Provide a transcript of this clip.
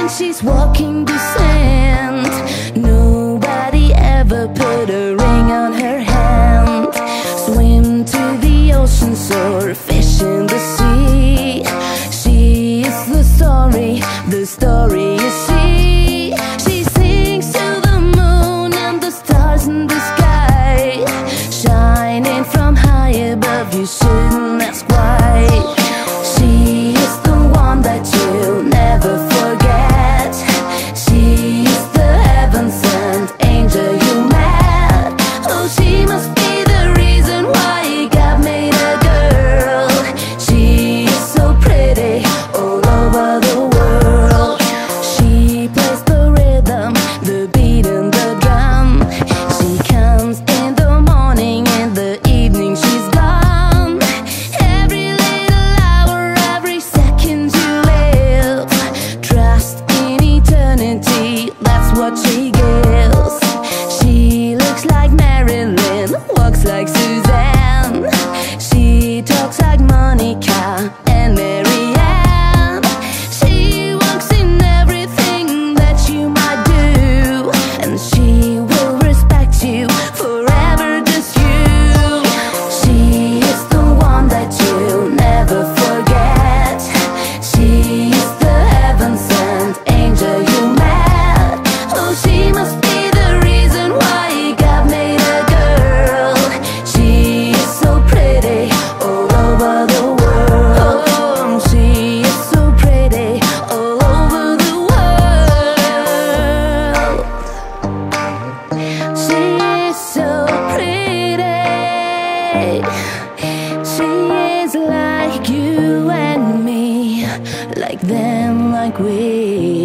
she's walking the sand. Nobody ever put a ring on her hand. Swim to the ocean, soar, fish in the sea. She is the story you see. She sings to the moon and the stars in the sky, shining from high above, you shouldn't ask why. She is the one that you'll never forget. She is the heaven-sent angel you met. Oh, she must be the reason why God made a girl. She is so pretty all over the world. She plays the rhythm, the beat and the drum. She comes in the morning, in the evening she's gone. Every little hour, every second you live, trust in eternity, that's what she gives. She looks like Marilyn, walks like Suzanne. She talks like Monica and Marianne. She walks in everything that you might do, and she will respect you forever, just you. She is the one that you'll never forget. She is the heaven-sent angel you met. Oh, she must be the reason why God made a girl. She is so pretty all over the world. Oh, she is so pretty all over the world. She is so pretty. She is like you and me, like them, like we.